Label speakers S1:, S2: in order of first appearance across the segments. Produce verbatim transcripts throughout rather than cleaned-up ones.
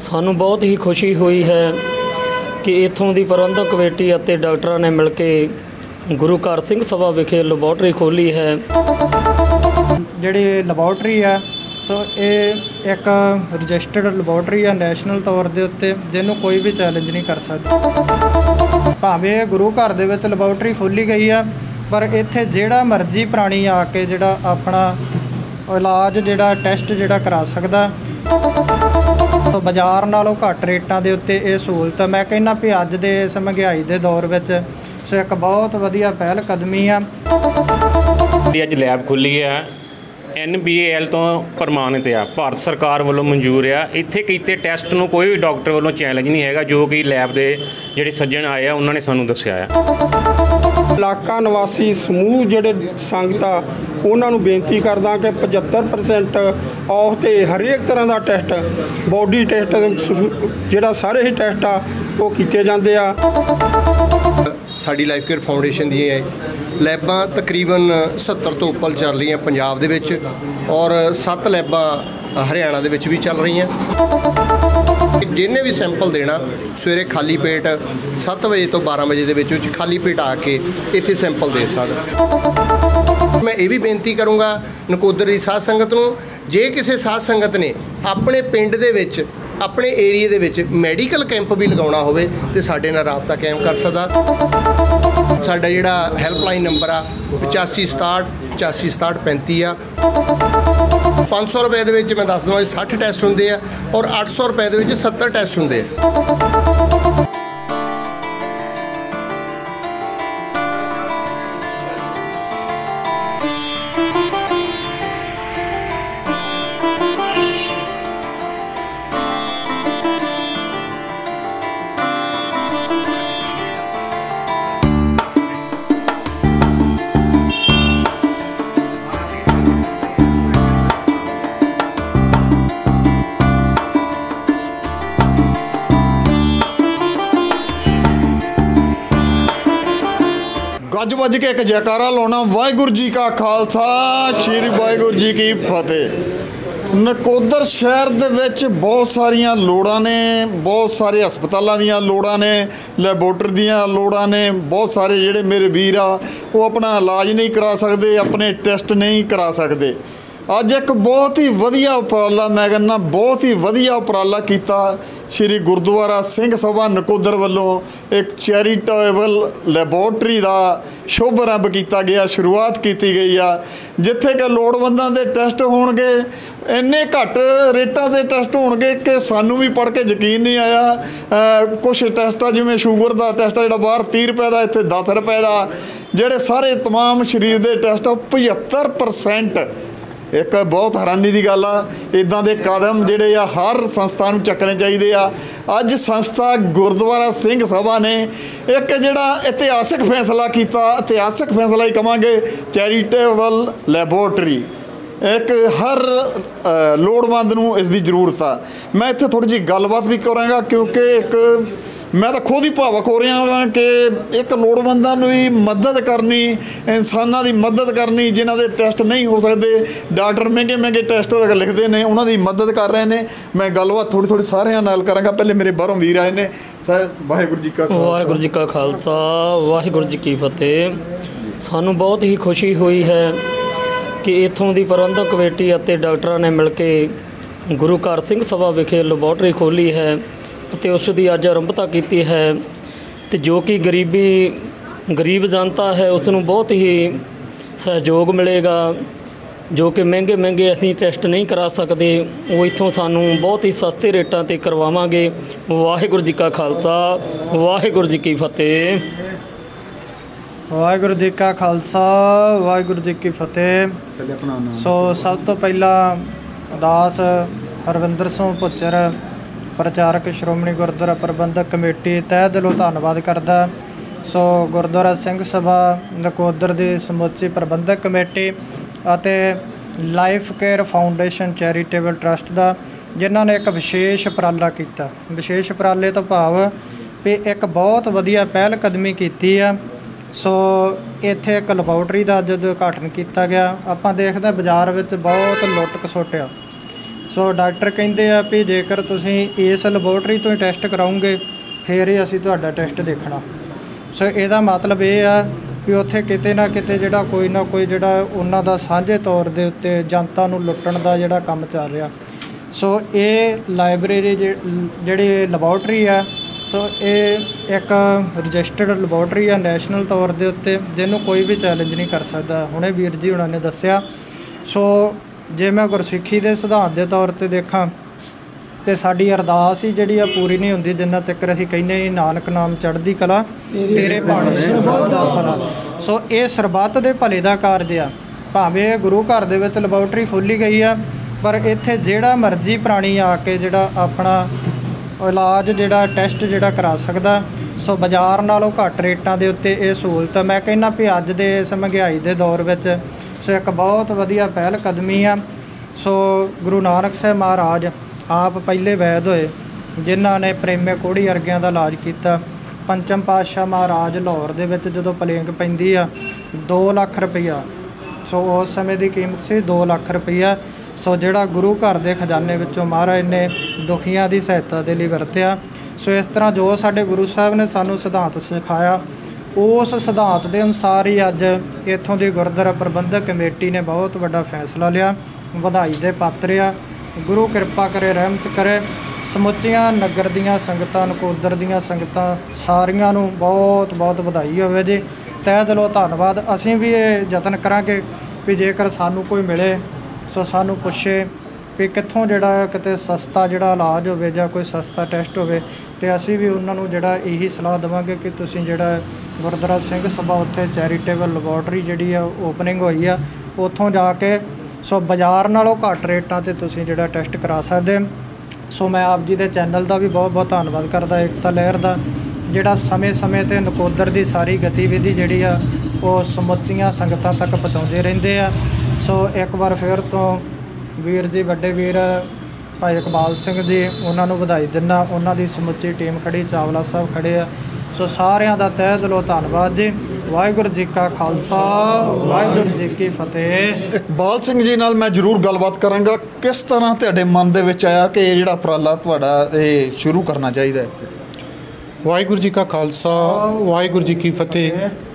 S1: ਸਾਨੂੰ बहुत ही खुशी हुई है कि इत्थों की प्रबंधक कमेटी और डॉक्टरों ने मिल के गुरु घर सिंह सभा विखे लैबोरेटरी खोली है।
S2: जिहड़ी लैबोरेटरी है सो ये एक रजिस्टर्ड लैबोरेटरी है नैशनल तौर के उत्ते, जिन्हों कोई भी चैलेंज नहीं कर सकता। भावें गुरु घर दे विच लैबोरेटरी खोली गई है, पर इत्थे जिहड़ा मर्जी प्राणी आके जिहड़ा अपना इलाज जिहड़ा टैसट जिहड़ा करा सकदा। तो बाजार नालों घट रेटां दे उत्ते ये सहूलत मैं कहना भी अज दे इस महंगाई के दौर विच सो एक बहुत वधिया पहल कदमी आ।
S3: अज लैब खुली है एन बी ए एल तो प्रमाणित आ, भारत सरकार वालों मंजूर आ। इत्थे कीते टैसट नूं कोई भी डॉक्टर वालों चैलेंज नहीं हैगा, जो कि लैब के जिहड़े सज्जन आए आ उन्होंने सानूं दस्सिया आ।
S4: इलाका निवासी समूह जिहड़े संगत आ उन्हां नूं बेनती करदा कि पचहत्तर परसेंट ऑफ ते हरेक तरह का टैसट बॉडी टैसट जिहड़ा सारे ही टैसट आ वो कीते जांदे आ।
S5: साडी लाइफ केयर फाउंडेशन दी लैबां तकरीबन सत्तर तो उपर चल रही पंजाब दे विच और सत्त लैबां हरियाणा दे विच भी चल रही हैं। जिन्हें भी सैंपल देना सवेरे खाली पेट सत्त बजे तो बारह बजे दे विच खाली पेट आके इत्थे सैंपल दे सकदा। मैं ये भी बेनती करूँगा नकोदर की साध संगत नूं, जे किसी साध संगत ने अपने पिंड दे विच अपने एरिए दे विच मैडिकल कैंप भी लगाउणा होवे ते साडे नाल राबता कायम कर सकदा। साडा जिहड़ा हैल्पलाइन नंबर आ पचासी सताहठ पचासी सताहठ पैंती आ। पाँच सौ रुपए दे विच मैं दस दवां सठ टैसट हुंदे आ और अठ सौ रुपए दे विच सत्तर टैसट हुंदे आ।
S6: गज बज के एक जयकारा लाना। वाहिगुरू जी का खालसा श्री वाहिगुरू जी की फतेह। नकोदर शहर दे विच बहुत सारिया लोड़ां ने, बहुत सारे हस्पतालों दीयां लोड़ां ने, लैबोरेटरी दीयां लोड़ां ने। बहुत सारे जिहड़े मेरे वीर आ वो अपना इलाज नहीं करा सकते, अपने टैसट नहीं करा सकते। अज एक बहुत ही वधिया उपराला मैं कहना बहुत ही वधिया उपराला किया श्री गुरुद्वारा सिंह सभा नकोदर वालों एक चैरिटेबल लैबोरेटरी का शुभ आरंभ किया गया, शुरुआत की गई आ, जिथे कि लोड़वंदां दे टैसट होणगे इन्ने घट रेटां दे टैसट होणगे कि सानू भी पढ़ के यकीन नहीं आया। आ, कुछ टैसट आ जिवें शूगर का टैसट जिहड़ा बाहर तीह रुपए का इत्थे दस रुपए का, जिहड़े सारे तमाम शरीर के टैसट पचहत्तर परसेंट एक बहुत हैरानी की गल आ। इदां दे कदम जिहड़े आ हर संस्था नूं चकने चाहिए आ। अज संस्था गुरुद्वारा सिंह सभा ने एक जिहड़ा इतिहासक फैसला किया, इतिहासक फैसला ही कहांगे, चैरिटेबल लैबोरेटरी एक हर लोड़वंद नूं इसकी जरूरत आ। मैं इत्थे थोड़ी जी गलबात भी करांगा क्योंकि एक मैं तो खुद ही भावुक हो रहा हाँ कि एक लोड़वंदां नूं भी मदद करनी, इंसानां दी मदद करनी जिन्हां दे टैसट नहीं हो सकते, डॉक्टर महंगे महंगे टैसट लिखते हैं, उन्हां दी मदद कर रहे हैं। मैं गलबात थोड़ी थोड़ी सारिਆਂ नाल करांगा। पहले मेरे बाहरों वीर आए ने। सर वाहिगुरू जी का
S1: वाहिगुरू जी का खालसा वाहिगुरू जी की फतेह। सानू बहुत ही खुशी हुई है कि इत्थों की प्रबंधक कमेटी और डॉक्टरों ने मिल के गुरु घर सिंह सभा विखे लैबोरेटरी खोली है ਅਤੇ ਉਸ ਦੀ ਅੱਜ ਆਰੰਭਤਾ ਕੀਤੀ ਹੈ। ਤੇ ਜੋ ਕਿ ਗਰੀਬੀ ਗਰੀਬ ਜਨਤਾ ਹੈ ਉਸ ਨੂੰ ਬਹੁਤ ਹੀ ਸਹਿਯੋਗ ਮਿਲੇਗਾ, ਜੋ ਕਿ ਮਹਿੰਗੇ ਮਹਿੰਗੇ ਅਸੀਂ ਟੈਸਟ ਨਹੀਂ ਕਰਾ ਸਕਦੇ ਉਹ ਇੱਥੋਂ ਸਾਨੂੰ ਬਹੁਤ ਹੀ ਸਸਤੇ ਰੇਟਾਂ 'ਤੇ ਕਰਵਾਵਾਂਗੇ। ਵਾਹਿਗੁਰੂ ਜੀ ਕਾ ਖਾਲਸਾ ਵਾਹਿਗੁਰੂ ਜੀ ਕੀ ਫਤਿਹ।
S2: ਵਾਹਿਗੁਰੂ ਜੀ ਕਾ ਖਾਲਸਾ ਵਾਹਿਗੁਰੂ ਜੀ ਕੀ ਫਤਿਹ। ਸੋ ਸਭ ਤੋਂ ਪਹਿਲਾਂ ਅਰਦਾਸ ਹਰਵਿੰਦਰ ਸਿੰਘ ਭੁੱਚਰ प्रचारक श्रोमणी गुरुद्वारा प्रबंधक कमेटी तह दिलों धन्नवाद करदा। सो गुरुद्वारा सिंह सभा नकोदर की समूची प्रबंधक कमेटी और life care foundation charitable trust का जिन्हों ने एक विशेष उपराला किया। विशेष उपराले तो भाव भी एक बहुत वधिया पहल कदमी की है। सो इत्थे एक लैबोरेटरी का अज उद्घाटन किया गया। आपां देखते बाजार में बहुत लुट खसोटिया ਸੋ ਡਾਕਟਰ ਕਹਿੰਦੇ ਆ ਵੀ ਜੇਕਰ ਤੁਸੀਂ ਇਸ ਲੈਬੋਰਟਰੀ ਤੋਂ ਹੀ ਟੈਸਟ ਕਰਾਉਂਗੇ ਫਿਰ ਹੀ ਅਸੀਂ ਤੁਹਾਡਾ ਟੈਸਟ ਦੇਖਣਾ। ਸੋ ਇਹਦਾ ਮਤਲਬ ਇਹ ਆ ਵੀ ਉੱਥੇ ਕਿਤੇ ਨਾ ਕਿਤੇ ਜਿਹੜਾ ਕੋਈ ਨਾ ਕੋਈ ਜਿਹੜਾ ਉਹਨਾਂ ਦਾ ਸਾਂਝੇ ਤੌਰ ਦੇ ਉੱਤੇ ਜਨਤਾ ਨੂੰ ਲੁੱਟਣ ਦਾ ਜਿਹੜਾ ਕੰਮ ਚੱਲ ਰਿਹਾ। ਸੋ ਇਹ ਲਾਇਬ੍ਰੇਰੀ ਜਿਹੜੀ ਲੈਬੋਰਟਰੀ ਆ, ਸੋ ਇਹ ਇੱਕ ਰਜਿਸਟਰਡ ਲੈਬੋਰਟਰੀ ਆ ਨੈਸ਼ਨਲ ਤੌਰ ਦੇ ਉੱਤੇ, ਜਿਹਨੂੰ ਕੋਈ ਵੀ ਚੈਲੰਜ ਨਹੀਂ ਕਰ ਸਕਦਾ। ਹੁਣੇ ਵੀਰ ਜੀ ਉਹਨਾਂ ਨੇ ਦੱਸਿਆ। ਸੋ ਜੇ ਮੈਂ ਗੁਰਸਿੱਖੀ ਦੇ ਸਿਧਾਂਤ ਦੇ ਤੌਰ 'ਤੇ ਦੇਖਾਂ ਤੇ ਸਾਡੀ ਅਰਦਾਸ ਹੀ ਜਿਹੜੀ ਆ ਪੂਰੀ ਨਹੀਂ ਹੁੰਦੀ ਜਿੰਨਾ ਚੱਕਰ ਅਸੀਂ ਕਹਿੰਦੇ ਹੀ ਨਾਨਕ ਨਾਮ ਚੜ੍ਹਦੀ ਕਲਾ ਤੇਰੇ ਭਾਣੇ ਸਰਬੱਤ ਦਾ ਭਲਾ। ਸੋ ਇਹ ਸਰਬੱਤ ਦੇ ਭਲੇ ਦਾ ਕਾਰਜ ਆ। ਭਾਵੇਂ ਗੁਰੂ ਘਰ ਦੇ ਵਿੱਚ ਲੈਬੋਰਟਰੀ ਖੋਲ੍ਹੀ ਗਈ ਆ, ਪਰ ਇੱਥੇ ਜਿਹੜਾ ਮਰਜ਼ੀ ਪ੍ਰਾਣੀ ਆ ਕੇ ਜਿਹੜਾ ਆਪਣਾ ਇਲਾਜ ਜਿਹੜਾ ਟੈਸਟ ਜਿਹੜਾ ਕਰਾ ਸਕਦਾ। ਸੋ ਬਾਜ਼ਾਰ ਨਾਲੋਂ ਘੱਟ ਰੇਟਾਂ ਦੇ ਉੱਤੇ ਇਹ ਸਹੂਲਤ ਮੈਂ ਕਹਿੰਦਾ ਵੀ ਅੱਜ ਦੇ ਇਸ ਮਹਿੰਗਾਈ ਦੇ ਦੌਰ ਵਿੱਚ ਸੋ ਇੱਕ ਬਹੁਤ ਵਧੀਆ ਪਹਿਲ ਕਦਮੀ ਆ। ਸੋ ਗੁਰੂ ਨਾਨਕ ਸਾਹਿਬ ਮਹਾਰਾਜ ਆਪ ਪਹਿਲੇ ਵੈਦ ਹੋਏ ਜਿਨ੍ਹਾਂ ਨੇ ਪ੍ਰੇਮੇ ਕੋਹੜੀ ਵਰਗਿਆਂ ਦਾ ਇਲਾਜ ਕੀਤਾ। ਪੰਚਮ ਪਾਤਸ਼ਾਹ ਮਹਾਰਾਜ ਲਾਹੌਰ ਦੇ ਵਿੱਚ ਜਦੋਂ ਪਲੇਗ ਪੈਂਦੀ ਆ ਦੋ ਲੱਖ ਰੁਪਈਆ, ਸੋ ਉਸ ਸਮੇਂ ਦੀ ਕੀਮਤ ਸੀ ਦੋ ਲੱਖ ਰੁਪਈਆ। ਸੋ ਜਿਹੜਾ ਗੁਰੂ ਘਰ ਦੇ ਖਜ਼ਾਨੇ ਵਿੱਚੋਂ ਮਹਾਰਾਜ ਨੇ ਦੁਖੀਆਂ ਦੀ ਸਹਾਇਤਾ ਦੇ ਲਈ ਵਰਤਿਆ। ਸੋ ਇਸ ਤਰ੍ਹਾਂ ਜੋ ਸਾਡੇ ਗੁਰੂ ਸਾਹਿਬ ਨੇ ਸਾਨੂੰ ਸਿਧਾਂਤ ਸਿਖਾਇਆ, ਉਸ ਸਿਧਾਂਤ ਦੇ ਅਨੁਸਾਰ ਹੀ ਅੱਜ ਇੱਥੋਂ ਦੀ ਗੁਰਦੁਆਰਾ ਪ੍ਰਬੰਧਕ ਕਮੇਟੀ ਨੇ ਬਹੁਤ ਵੱਡਾ ਫੈਸਲਾ ਲਿਆ। ਵਧਾਈ ਦੇ ਪਾਤਰ ਆ। ਗੁਰੂ ਕਿਰਪਾ ਕਰੇ, ਰਹਿਮਤ ਕਰੇ। ਸਮੁੱਚੀਆਂ ਨਗਰ ਦੀਆਂ ਸੰਗਤਾਂ, ਨਕੋਦਰ ਦੀਆਂ ਸੰਗਤਾਂ ਸਾਰੀਆਂ ਨੂੰ ਬਹੁਤ ਬਹੁਤ ਵਧਾਈ ਹੋਵੇ ਜੀ। ਤਹਿ ਦਿਲੋਂ ਧੰਨਵਾਦ। ਅਸੀਂ ਵੀ ਇਹ ਯਤਨ ਕਰਾਂਗੇ ਵੀ ਜੇਕਰ ਸਾਨੂੰ ਕੋਈ ਮਿਲੇ ਸੋ ਸਾਨੂੰ ਪੁੱਛੇ ਵੀ ਕਿੱਥੋਂ ਜਿਹੜਾ ਕਿਤੇ ਸਸਤਾ ਜਿਹੜਾ ਇਲਾਜ ਹੋਵੇ ਜਾਂ ਕੋਈ ਸਸਤਾ ਟੈਸਟ ਹੋਵੇ, ਤੇ ਅਸੀਂ ਵੀ ਉਹਨਾਂ ਨੂੰ ਜਿਹੜਾ ਇਹੀ ਸਲਾਹ ਦੇਵਾਂਗੇ ਕਿ ਤੁਸੀਂ ਜਿਹੜਾ ਗੁਰਦੁਆਰਾ ਸਿੰਘ ਸਭਾ ਉੱਥੇ ਚੈਰੀਟੇਬਲ ਲੈਬੋਰਟਰੀ ਜਿਹੜੀ ਆ ਓਪਨਿੰਗ ਹੋਈ ਆ, ਉੱਥੋਂ ਜਾ ਕੇ ਸੋ ਬਾਜ਼ਾਰ ਨਾਲੋਂ ਘੱਟ ਰੇਟਾਂ 'ਤੇ ਤੁਸੀਂ ਜਿਹੜਾ ਟੈਸਟ ਕਰਾ ਸਕਦੇ। ਸੋ ਮੈਂ ਆਪ ਜੀ ਦੇ ਚੈਨਲ ਦਾ ਵੀ ਬਹੁਤ ਬਹੁਤ ਧੰਨਵਾਦ ਕਰਦਾ, ਏਕਤਾ ਲਹਿਰ ਦਾ, ਜਿਹੜਾ ਸਮੇਂ-ਸਮੇਂ 'ਤੇ ਨਕੋਦਰ ਦੀ ਸਾਰੀ ਗਤੀਵਿਧੀ ਜਿਹੜੀ ਆ ਉਹ ਸਮੁੱਚੀਆਂ ਸੰਗਤਾਂ ਤੱਕ ਪਹੁੰਚਾਉਂਦੇ ਰਹਿੰਦੇ ਆ। ਸੋ ਇੱਕ ਵਾਰ ਫਿਰ ਤੋਂ ਵੀਰ ਜੀ, ਵੱਡੇ ਵੀਰ ਭਾਈ ਇਕਬਾਲ ਸਿੰਘ ਜੀ, ਉਹਨਾਂ ਨੂੰ ਵਧਾਈ ਦਿੰਦਾ। ਉਹਨਾਂ ਦੀ ਸਮੁੱਚੀ ਟੀਮ ਖੜੀ, ਚਾਵਲਾ ਸਾਹਿਬ ਖੜੇ ਆ। ਸੋ ਸਾਰਿਆਂ ਦਾ ਤਹਿ ਦਿਲੋਂ ਧੰਨਵਾਦ ਜੀ। ਵਾਹਿਗੁਰੂ ਜੀ ਕਾ ਖਾਲਸਾ, ਵਾਹਿਗੁਰੂ ਜੀ ਕੀ ਫਤਿਹ।
S6: ਇਕਬਾਲ ਸਿੰਘ ਜੀ ਨਾਲ ਮੈਂ ਜ਼ਰੂਰ ਗੱਲਬਾਤ ਕਰਾਂਗਾ। ਕਿਸ ਤਰ੍ਹਾਂ ਤੁਹਾਡੇ ਮਨ ਦੇ ਵਿੱਚ ਆਇਆ ਕਿ ਇਹ ਜਿਹੜਾ ਉਪਰਾਲਾ ਤੁਹਾਡਾ ਇਹ ਸ਼ੁਰੂ ਕਰਨਾ ਚਾਹੀਦਾ ਇੱਥੇ?
S7: ਵਾਹਿਗੁਰੂ ਜੀ ਕਾ ਖਾਲਸਾ, ਵਾਹਿਗੁਰੂ ਜੀ ਕੀ ਫਤਿਹ।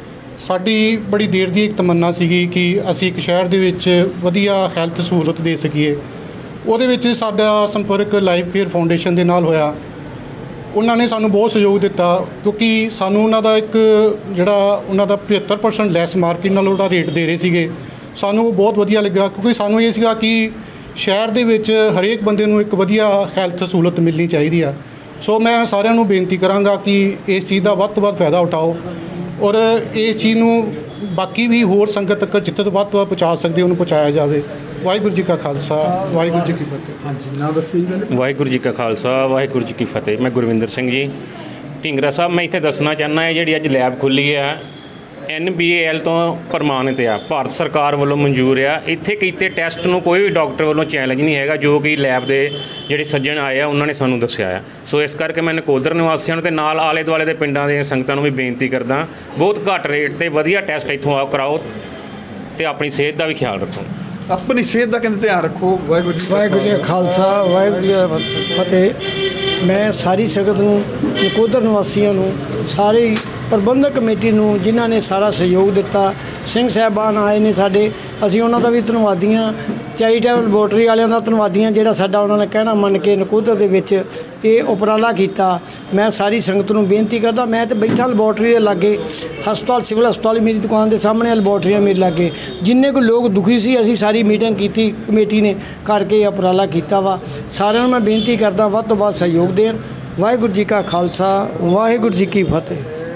S7: ਸਾਡੀ ਬੜੀ ਦੇਰ ਦੀ ਇੱਕ ਤਮੰਨਾ ਸੀਗੀ ਕਿ ਅਸੀਂ ਇੱਕ ਸ਼ਹਿਰ ਦੇ ਵਿੱਚ ਵਧੀਆ ਹੈਲਥ ਸਹੂਲਤ ਦੇ ਸਕੀਏ। ਉਹਦੇ ਵਿੱਚ ਸਾਡਾ ਸੰਪਰਕ ਲਾਈਫ ਕੇਅਰ ਫਾਊਂਡੇਸ਼ਨ ਦੇ ਨਾਲ ਹੋਇਆ। ਉਹਨਾਂ ਨੇ ਸਾਨੂੰ ਬਹੁਤ ਸਹਿਯੋਗ ਦਿੱਤਾ ਕਿਉਂਕਿ ਸਾਨੂੰ ਉਹਨਾਂ ਦਾ ਇੱਕ ਜਿਹੜਾ ਉਹਨਾਂ ਦਾ ਪਝੱਤਰ ਪਰਸੈਂਟ ਲੈਸ ਮਾਰਕੀਟ ਨਾਲੋਂ ਉਹਦਾ ਰੇਟ ਦੇ ਰਹੇ ਸੀਗੇ। ਸਾਨੂੰ ਉਹ ਬਹੁਤ ਵਧੀਆ ਲੱਗਾ ਕਿਉਂਕਿ ਸਾਨੂੰ ਇਹ ਸੀਗਾ ਕਿ ਸ਼ਹਿਰ ਦੇ ਵਿੱਚ ਹਰੇਕ ਬੰਦੇ ਨੂੰ ਇੱਕ ਵਧੀਆ ਹੈਲਥ ਸਹੂਲਤ ਮਿਲਣੀ ਚਾਹੀਦੀ ਆ। ਸੋ ਮੈਂ ਸਾਰਿਆਂ ਨੂੰ ਬੇਨਤੀ ਕਰਾਂਗਾ ਕਿ ਇਸ ਚੀਜ਼ ਦਾ ਵੱਧ ਤੋਂ ਵੱਧ ਫਾਇਦਾ ਉਠਾਓ ਔਰ ਇਸ ਚੀਜ਼ ਨੂੰ ਬਾਕੀ ਵੀ ਹੋਰ ਸੰਗਤ ਤੱਕ ਜਿੱਥੇ ਤੋਂ ਵੱਧ ਤੋਂ ਵੱਧ ਪਹੁੰਚਾ ਸਕਦੇ ਉਹਨੂੰ ਪਹੁੰਚਾਇਆ ਜਾਵੇ। ਵਾਹਿਗੁਰੂ ਜੀ ਕਾ ਖਾਲਸਾ, ਵਾਹਿਗੁਰੂ ਜੀ ਕੀ ਫਤਿਹ।
S6: ਹਾਂਜੀ, ਨਾ ਦੱਸੀ ਜੀ।
S3: ਵਾਹਿਗੁਰੂ ਜੀ ਕਾ ਖਾਲਸਾ, ਵਾਹਿਗੁਰੂ ਜੀ ਕੀ ਫਤਿਹ। ਮੈਂ ਗੁਰਵਿੰਦਰ ਸਿੰਘ ਜੀ ਢਿੰਗਰਾ ਸਾਹਿਬ। ਮੈਂ ਇੱਥੇ ਦੱਸਣਾ ਚਾਹੁੰਦਾ ਹੈ ਜਿਹੜੀ ਅੱਜ ਲੈਬ ਖੁੱਲ੍ਹੀ ਹੈ ਐਨ ਬੀ ਏ ਐਲ ਤੋਂ ਪ੍ਰਮਾਣਿਤ ਆ, ਭਾਰਤ ਸਰਕਾਰ ਵੱਲੋਂ ਮਨਜ਼ੂਰ ਆ। ਇੱਥੇ ਕੀਤੇ ਟੈਸਟ ਨੂੰ ਕੋਈ ਵੀ ਡਾਕਟਰ ਵੱਲੋਂ ਚੈਲੰਜ ਨਹੀਂ ਹੈਗਾ, ਜੋ ਕਿ ਲੈਬ ਦੇ ਜਿਹੜੇ ਸੱਜਣ ਆਏ ਆ ਉਹਨਾਂ ਨੇ ਸਾਨੂੰ ਦੱਸਿਆ ਆ। ਸੋ ਇਸ ਕਰਕੇ ਮੈਂ ਨਕੋਦਰ ਨਿਵਾਸੀਆਂ ਨੂੰ ਅਤੇ ਨਾਲ ਆਲੇ ਦੁਆਲੇ ਦੇ ਪਿੰਡਾਂ ਦੀਆਂ ਸੰਗਤਾਂ ਨੂੰ ਵੀ ਬੇਨਤੀ ਕਰਦਾ, ਬਹੁਤ ਘੱਟ ਰੇਟ 'ਤੇ ਵਧੀਆ ਟੈਸਟ ਇੱਥੋਂ ਆ ਕਰਾਓ ਅਤੇ ਆਪਣੀ ਸਿਹਤ ਦਾ ਵੀ ਖਿਆਲ ਰੱਖੋ।
S6: ਆਪਣੀ ਸਿਹਤ ਦਾ ਕਹਿੰਦੇ ਧਿਆਨ ਰੱਖੋ। ਵਾਹਿਗੁਰੂ ਜੀ
S8: ਵਾਹਿਗੁਰੂ ਜੀ ਕਾ ਖਾਲਸਾ, ਵਾਹਿਗੁਰੂ ਜੀ ਕੀ ਫਤਿਹ। ਮੈਂ ਸਾਰੀ ਸੰਗਤ ਨੂੰ, ਨਕੋਦਰ ਨਿਵਾਸੀਆਂ ਨੂੰ, ਸਾਰੀ ਪ੍ਰਬੰਧਕ ਕਮੇਟੀ ਨੂੰ ਜਿਨ੍ਹਾਂ ਨੇ ਸਾਰਾ ਸਹਿਯੋਗ ਦਿੱਤਾ, ਸਿੰਘ ਸਾਹਿਬਾਨ ਆਏ ਨੇ ਸਾਡੇ, ਅਸੀਂ ਉਹਨਾਂ ਦਾ ਵੀ ਧੰਨਵਾਦੀ ਹਾਂ। ਚੈਰੀਟੇਬਲ ਲੈਬੋਰਟਰੀ ਵਾਲਿਆਂ ਦਾ ਧੰਨਵਾਦੀ ਹਾਂ ਜਿਹੜਾ ਸਾਡਾ ਉਹਨਾਂ ਨੇ ਕਹਿਣਾ ਮੰਨ ਕੇ ਨਕੋਦਰ ਦੇ ਵਿੱਚ ਇਹ ਉਪਰਾਲਾ ਕੀਤਾ। ਮੈਂ ਸਾਰੀ ਸੰਗਤ ਨੂੰ ਬੇਨਤੀ ਕਰਦਾ, ਮੈਂ ਤਾਂ ਬੈਠਾ ਲੈਬੋਰਟਰੀ ਦੇ ਲਾਗੇ, ਹਸਪਤਾਲ ਸਿਵਲ ਹਸਪਤਾਲ ਮੇਰੀ ਦੁਕਾਨ ਦੇ ਸਾਹਮਣੇ ਲੈਬੋਰਟਰੀਆਂ ਮੇਰੇ ਲਾਗੇ। ਜਿੰਨੇ ਕੁ ਲੋਕ ਦੁਖੀ ਸੀ ਅਸੀਂ ਸਾਰੀ ਮੀਟਿੰਗ ਕੀਤੀ, ਕਮੇਟੀ ਨੇ ਕਰਕੇ ਉਪਰਾਲਾ ਕੀਤਾ ਵਾ। ਸਾਰਿਆਂ ਨੂੰ ਮੈਂ ਬੇਨਤੀ ਕਰਦਾ ਵੱਧ ਤੋਂ ਵੱਧ ਸਹਿਯੋਗ ਦੇਣ। ਵਾਹਿਗੁਰੂ ਜੀ ਕਾ ਖਾਲਸਾ, ਵਾਹਿਗੁਰੂ ਜੀ ਕੀ ਫਤਿਹ।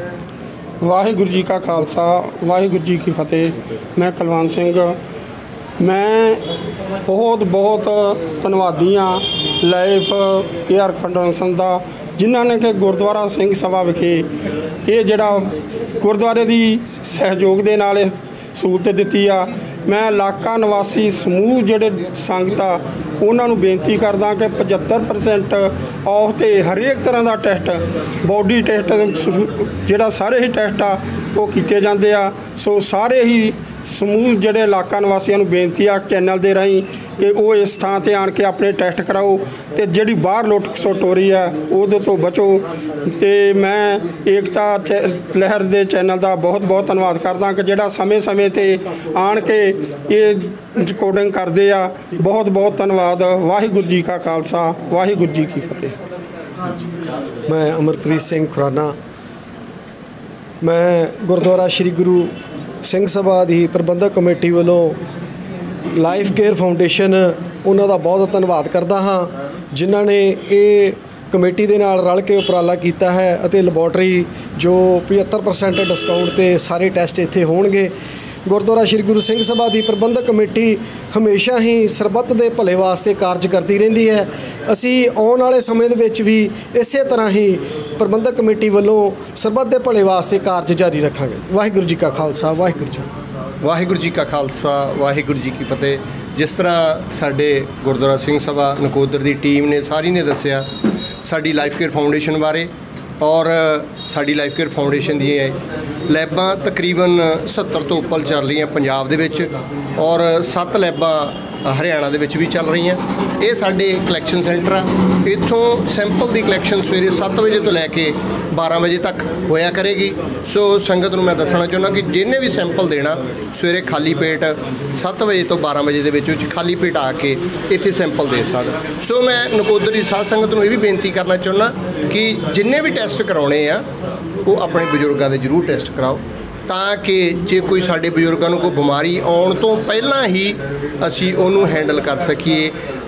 S4: ਵਾਹਿਗੁਰੂ ਜੀ ਕਾ ਖਾਲਸਾ, ਵਾਹਿਗੁਰੂ ਜੀ ਕੀ ਫਤਿਹ। ਮੈਂ ਕੁਲਵੰਤ ਸਿੰਘ, ਮੈਂ ਬਹੁਤ ਬਹੁਤ ਧੰਨਵਾਦੀ ਹਾਂ ਲਾਈਫ ਕੇਅਰ ਫਾਊਂਡੇਸ਼ਨ ਦਾ, ਜਿਨ੍ਹਾਂ ਨੇ ਕਿ ਗੁਰਦੁਆਰਾ ਸਿੰਘ ਸਭਾ ਵਿਖੇ ਇਹ ਜਿਹੜਾ ਗੁਰਦੁਆਰੇ ਦੀ ਸਹਿਯੋਗ ਦੇ ਨਾਲ ਇਹ ਸਹੂਲਤ ਦਿੱਤੀ ਆ। ਮੈਂ ਇਲਾਕਾ ਨਿਵਾਸੀ ਸਮੂਹ ਜਿਹੜੇ ਸੰਗਤ ਆ ਉਹਨਾਂ ਨੂੰ ਬੇਨਤੀ ਕਰਦਾ ਕਿ ਪਝੱਤਰ ਪਰਸੈਂਟ ਔਫ 'ਤੇ ਹਰੇਕ ਤਰ੍ਹਾਂ ਦਾ ਟੈਸਟ, ਬੋਡੀ ਟੈਸਟ ਜਿਹੜਾ ਸਾਰੇ ਹੀ ਟੈਸਟ ਆ ਉਹ ਕੀਤੇ ਜਾਂਦੇ ਆ। ਸੋ ਸਾਰੇ ਹੀ ਸਮੂਹ ਜਿਹੜੇ ਇਲਾਕਾ ਨਿਵਾਸੀਆਂ ਨੂੰ ਬੇਨਤੀ ਆ ਚੈਨਲ ਦੇ ਰਾਹੀਂ ਕਿ ਉਹ ਇਸ ਥਾਂ ਤੇ ਆਣ ਕੇ ਆਪਣੇ ਟੈਸਟ ਕਰਾਓ ਤੇ ਜਿਹੜੀ ਬਾਹਰ ਲੁੱਟ ਖਸੁੱਟ ਹੋ ਰਹੀ ਆ ਉਹਦੇ ਤੋਂ ਬਚੋ। ਤੇ ਮੈਂ ਏਕਤਾ ਚੈ- ਲਹਿਰ ਦੇ ਚੈਨਲ ਦਾ ਬਹੁਤ ਬਹੁਤ ਧੰਨਵਾਦ ਕਰਦਾ ਕਿ ਜਿਹੜਾ ਸਮੇਂ-ਸਮੇਂ ਤੇ ਆਣ ਕੇ ਇਹ ਰਿਕਾਰਡਿੰਗ ਕਰਦੇ ਆ। ਬਹੁਤ ਬਹੁਤ ਧੰਨਵਾਦ। ਵਾਹਿਗੁਰੂ ਜੀ ਕਾ ਖਾਲਸਾ, ਵਾਹਿਗੁਰੂ ਜੀ ਕੀ ਫਤਿਹ।
S9: ਮੈਂ ਅਮਰਪ੍ਰੀਤ ਸਿੰਘ ਖੁਰਾਨਾ, ਮੈਂ ਗੁਰਦੁਆਰਾ ਸ਼੍ਰੀ ਗੁਰੂ ਸਿੰਘ ਸਭਾ ਦੀ ਪ੍ਰਬੰਧਕ ਕਮੇਟੀ ਵੱਲੋਂ ਲਾਈਫ ਕੇਅਰ ਫਾਊਂਡੇਸ਼ਨ ਉਹਨਾਂ ਦਾ ਬਹੁਤ ਧੰਨਵਾਦ ਕਰਦਾ ਹਾਂ ਜਿਨ੍ਹਾਂ ਨੇ ਇਹ ਕਮੇਟੀ ਦੇ ਨਾਲ ਰਲ ਕੇ ਉਪਰਾਲਾ ਕੀਤਾ ਹੈ ਅਤੇ ਲੈਬੋਰਟਰੀ ਜੋ ਪਝੱਤਰ ਪਰਸੈਂਟ ਡਿਸਕਾਊਂਟ 'ਤੇ ਸਾਰੇ ਟੈਸਟ ਇੱਥੇ ਹੋਣਗੇ। ਗੁਰਦੁਆਰਾ ਸ਼੍ਰੀ ਗੁਰੂ ਸਿੰਘ ਸਭਾ ਦੀ ਪ੍ਰਬੰਧਕ ਕਮੇਟੀ ਹਮੇਸ਼ਾ ਹੀ ਸਰਬੱਤ ਦੇ ਭਲੇ ਵਾਸਤੇ ਕਾਰਜ ਕਰਦੀ ਰਹਿੰਦੀ ਹੈ। ਅਸੀਂ ਆਉਣ ਵਾਲੇ ਸਮੇਂ ਦੇ ਵਿੱਚ ਵੀ ਇਸੇ ਤਰ੍ਹਾਂ ਹੀ ਪ੍ਰਬੰਧਕ ਕਮੇਟੀ ਵੱਲੋਂ ਸਰਬੱਤ ਦੇ ਭਲੇ ਵਾਸਤੇ ਕਾਰਜ ਜਾਰੀ ਰੱਖਾਂਗੇ। ਵਾਹਿਗੁਰੂ ਜੀ ਕਾ ਖਾਲਸਾ, ਵਾਹਿਗੁਰੂ ਜੀ
S5: ਵਾਹਿਗੁਰੂ ਜੀ ਕਾ ਖਾਲਸਾ, ਵਾਹਿਗੁਰੂ ਜੀ ਕੀ ਫਤਿਹ। ਜਿਸ ਤਰ੍ਹਾਂ ਸਾਡੇ ਗੁਰਦੁਆਰਾ ਸਿੰਘ ਸਭਾ ਨਕੋਦਰ ਦੀ ਟੀਮ ਨੇ ਸਾਰੀ ਨੇ ਦੱਸਿਆ ਸਾਡੀ ਲਾਈਫ ਕੇਅਰ ਫਾਊਂਡੇਸ਼ਨ ਬਾਰੇ, ਔਰ ਸਾਡੀ ਲਾਈਫ ਕੇਅਰ ਫਾਊਂਡੇਸ਼ਨ ਦੀਆਂ ਲੈਬਾਂ ਤਕਰੀਬਨ ਸੱਤਰ ਤੋਂ ਉੱਪਰ ਚੱਲ ਰਹੀਆਂ ਪੰਜਾਬ ਦੇ ਵਿੱਚ, ਔਰ ਸੱਤ ਲੈਬਾਂ ਹਰਿਆਣਾ ਦੇ ਵਿੱਚ ਵੀ ਚੱਲ ਰਹੀਆਂ। ਇਹ ਸਾਡੇ ਕਲੈਕਸ਼ਨ ਸੈਂਟਰ ਆ। ਇੱਥੋਂ ਸੈਂਪਲ ਦੀ ਕਲੈਕਸ਼ਨ ਸਵੇਰੇ ਸੱਤ ਵਜੇ ਤੋਂ ਲੈ ਕੇ ਬਾਰ੍ਹਾਂ ਵਜੇ ਤੱਕ ਹੋਇਆ ਕਰੇਗੀ। ਸੋ ਸੰਗਤ ਨੂੰ ਮੈਂ ਦੱਸਣਾ ਚਾਹੁੰਦਾ ਕਿ ਜਿਹਨੇ ਵੀ ਸੈਂਪਲ ਦੇਣਾ ਸਵੇਰੇ ਖਾਲੀ ਪੇਟ ਸੱਤ ਵਜੇ ਤੋਂ ਬਾਰ੍ਹਾਂ ਵਜੇ ਦੇ ਵਿੱਚ ਵਿੱਚ ਖਾਲੀ ਪੇਟ ਆ ਕੇ ਇੱਥੇ ਸੈਂਪਲ ਦੇ ਸਕਦਾ। ਸੋ ਮੈਂ ਨਕੋਦਰ ਦੀ ਸਾਧ ਸੰਗਤ ਨੂੰ ਇਹ ਵੀ ਬੇਨਤੀ ਕਰਨਾ ਚਾਹੁੰਦਾ ਕਿ ਜਿੰਨੇ ਵੀ ਟੈਸਟ ਕਰਾਉਣੇ ਆ ਉਹ ਆਪਣੇ ਬਜ਼ੁਰਗਾਂ ਦੇ ਜ਼ਰੂਰ ਟੈਸਟ ਕਰਾਓ, ਤਾਂ ਕਿ ਜੇ ਕੋਈ ਸਾਡੇ ਬਜ਼ੁਰਗਾਂ ਨੂੰ ਕੋਈ ਬਿਮਾਰੀ ਆਉਣ ਤੋਂ ਪਹਿਲਾਂ ਹੀ ਅਸੀਂ ਉਹਨੂੰ ਹੈਂਡਲ ਕਰ ਸਕੀਏ।